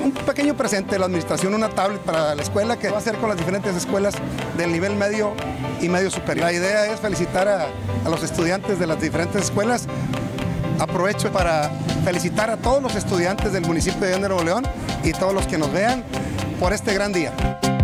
un pequeño presente de la administración, una tablet para la escuela que va a hacer con las diferentes escuelas del nivel medio y medio superior. La idea es felicitar a los estudiantes de las diferentes escuelas. Aprovecho para felicitar a todos los estudiantes del municipio de Nuevo León y todos los que nos vean por este gran día.